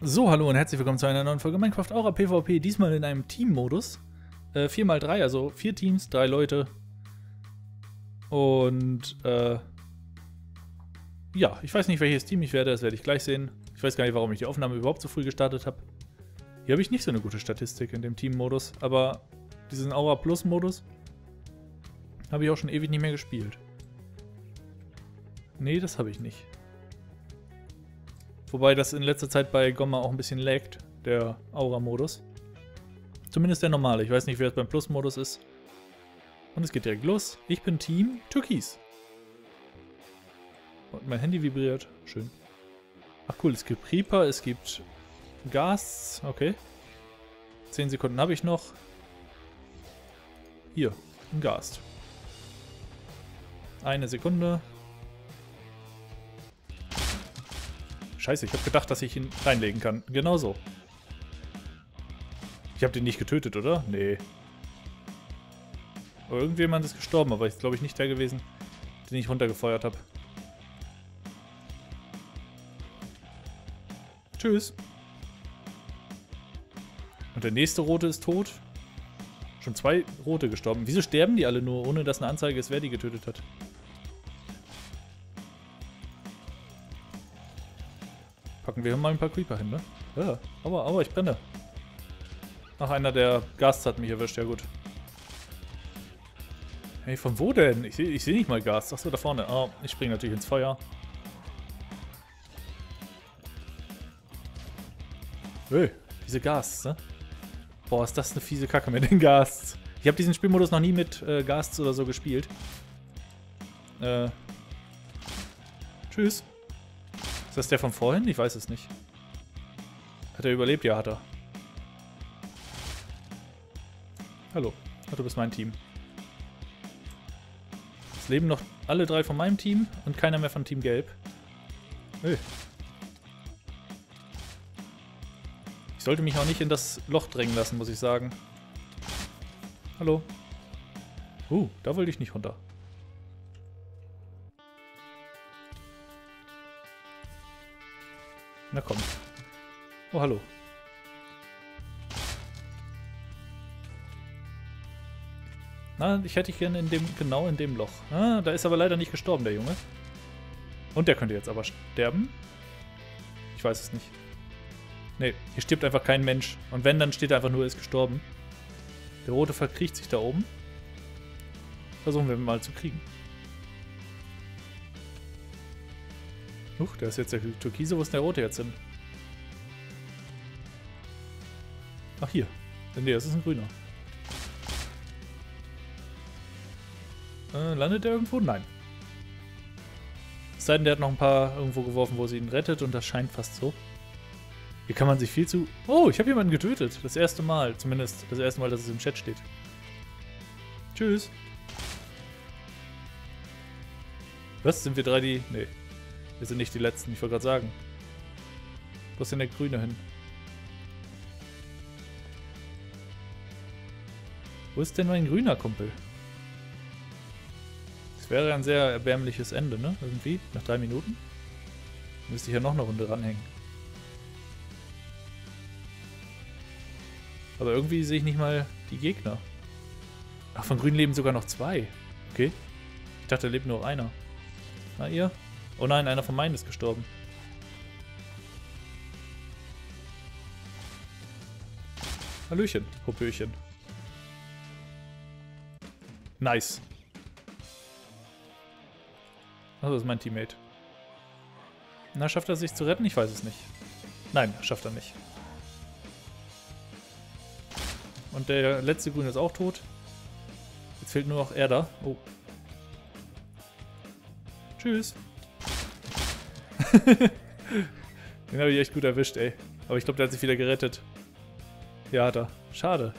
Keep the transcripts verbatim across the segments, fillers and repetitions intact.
So, hallo und herzlich willkommen zu einer neuen Folge Minecraft Aura PvP, diesmal in einem Team-Modus. Äh, vier mal drei, also vier Teams, drei Leute. Und, äh, ja, ich weiß nicht, welches Team ich werde, das werde ich gleich sehen. Ich weiß gar nicht, warum ich die Aufnahme überhaupt so früh gestartet habe. Hier habe ich nicht so eine gute Statistik in dem Team-Modus, aber diesen Aura Plus-Modus habe ich auch schon ewig nicht mehr gespielt. Nee, das habe ich nicht. Wobei das in letzter Zeit bei Gomma auch ein bisschen laggt, der Aura-Modus. Zumindest der normale. Ich weiß nicht, wer es beim Plus-Modus ist. Und es geht direkt los. Ich bin Team Türkis. Und mein Handy vibriert. Schön. Ach cool, es gibt Creeper, es gibt Ghasts. Okay. zehn Sekunden habe ich noch. Hier, ein Ghast. Eine Sekunde. Scheiße, ich habe gedacht, dass ich ihn reinlegen kann. Genau so. Ich habe den nicht getötet, oder? Nee. Aber irgendjemand ist gestorben, aber ich glaube ich nicht der gewesen, den ich runtergefeuert habe. Tschüss. Und der nächste Rote ist tot. Schon zwei Rote gestorben. Wieso sterben die alle nur, ohne dass eine Anzeige ist, wer die getötet hat? Packen wir mal ein paar Creeper hin, ne? Ja, aber, aber ich brenne. Ach, einer der Ghasts hat mich erwischt, ja gut. Hey, von wo denn? Ich sehe ich seh nicht mal Ghast. Achso, da vorne. Oh, ich springe natürlich ins Feuer. Öh, diese Ghasts, ne? Boah, ist das eine fiese Kacke mit den Ghasts. Ich habe diesen Spielmodus noch nie mit äh, Ghasts oder so gespielt. Äh. Tschüss. Ist das der von vorhin? Ich weiß es nicht. Hat er überlebt? Ja, hat er. Hallo. Ach, du bist mein Team. Es leben noch alle drei von meinem Team und keiner mehr von Team Gelb. Hey. Ich sollte mich auch nicht in das Loch drängen lassen, muss ich sagen. Hallo. Uh, da wollte ich nicht runter. Na komm. Oh, hallo. Na, ich hätte dich gerne in dem, genau in dem Loch. Ah, da ist aber leider nicht gestorben, der Junge. Und der könnte jetzt aber sterben? Ich weiß es nicht. Nee, hier stirbt einfach kein Mensch. Und wenn, dann steht er einfach nur, er ist gestorben. Der Rote verkriecht sich da oben. Versuchen wir mal zu kriegen. Huch, der ist jetzt der Türkise. Wo ist der Rote jetzt hin? Ach, hier. Nee, das ist ein Grüner. Äh, landet der irgendwo? Nein. Es sei denn, der hat noch ein paar irgendwo geworfen, wo sie ihn rettet. Und das scheint fast so. Hier kann man sich viel zu... Oh, ich habe jemanden getötet. Das erste Mal. Zumindest das erste Mal, dass es im Chat steht. Tschüss. Was? Sind wir drei die... Nee. Wir sind nicht die Letzten, ich wollte gerade sagen. Wo ist denn der Grüne hin? Wo ist denn mein grüner Kumpel? Das wäre ein sehr erbärmliches Ende, ne? Irgendwie, nach drei Minuten. Müsste ich ja noch eine Runde ranhängen. Aber irgendwie sehe ich nicht mal die Gegner. Ach, von Grün leben sogar noch zwei. Okay. Ich dachte, da lebt nur einer. Na, ihr? Oh nein, einer von meinen ist gestorben. Hallöchen, Popöchen. Nice. Ach, das ist mein Teammate. Na, schafft er sich zu retten? Ich weiß es nicht. Nein, schafft er nicht. Und der letzte Grüne ist auch tot. Jetzt fehlt nur noch er da. Oh. Tschüss. Den habe ich echt gut erwischt, ey. Aber ich glaube, der hat sich wieder gerettet. Ja, hat er. Schade.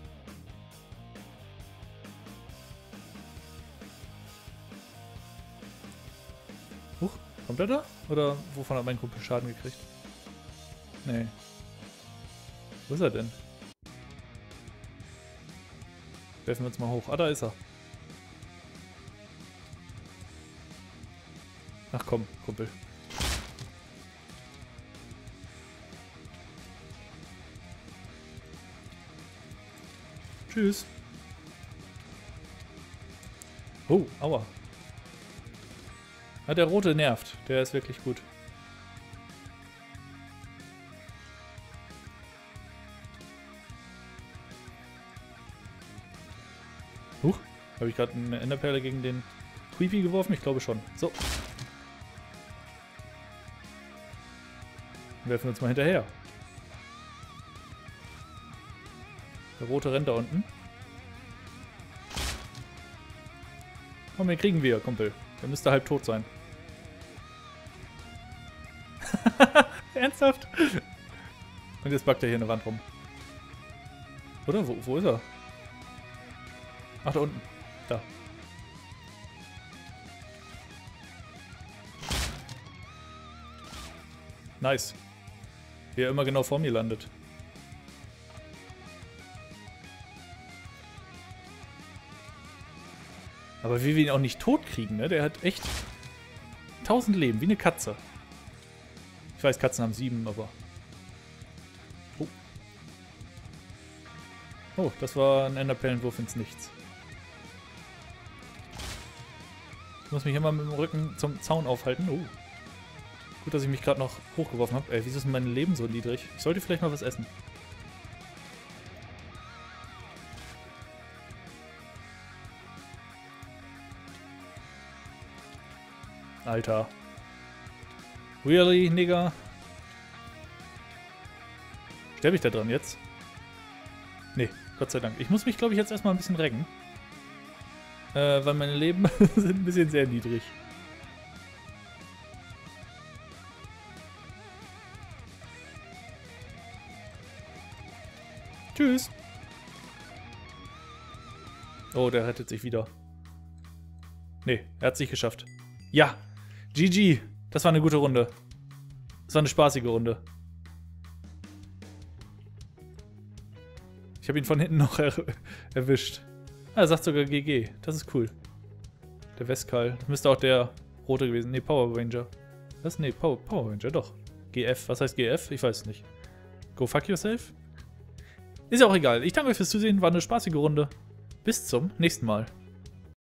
Huch, kommt er da? Oder wovon hat mein Kumpel Schaden gekriegt? Nee. Wo ist er denn? Werfen wir uns mal hoch. Ah, da ist er. Ach komm, Kumpel. Tschüss. Oh, aua. Ja, der rote nervt. Der ist wirklich gut. Huch, habe ich gerade eine Enderperle gegen den Tweepy geworfen? Ich glaube schon. So. Werfen wir uns mal hinterher. Der rote rennt da unten. Komm, den kriegen wir, Kumpel. Der müsste halb tot sein. Ernsthaft? Und jetzt backt er hier eine Wand rum. Oder? Wo, wo ist er? Ach, da unten. Da. Nice. Wie er immer genau vor mir landet. Aber wie wir ihn auch nicht tot kriegen, ne? Der hat echt tausend Leben, wie eine Katze. Ich weiß, Katzen haben sieben, aber... Oh. Oh, das war ein Enderperlenwurf ins Nichts. Ich muss mich immer mit dem Rücken zum Zaun aufhalten. Oh. Gut, dass ich mich gerade noch hochgeworfen habe. Ey, wieso ist denn mein Leben so niedrig? Ich sollte vielleicht mal was essen. Alter. Really, Nigga? Sterbe ich da dran jetzt? Nee, Gott sei Dank. Ich muss mich, glaube ich, jetzt erstmal ein bisschen recken. Äh, weil meine Leben sind ein bisschen sehr niedrig. Tschüss. Oh, der rettet sich wieder. Nee, er hat sich geschafft. Ja, G G. Das war eine gute Runde. Das war eine spaßige Runde. Ich habe ihn von hinten noch er erwischt. Ah, er sagt sogar G G. Das ist cool. Der Westkal. Das müsste auch der rote gewesen. Nee, Power Ranger. Was? Nee, Power, Power Ranger, doch. G F. Was heißt G F? Ich weiß es nicht. Go fuck yourself? Ist ja auch egal. Ich danke euch fürs Zusehen. War eine spaßige Runde. Bis zum nächsten Mal.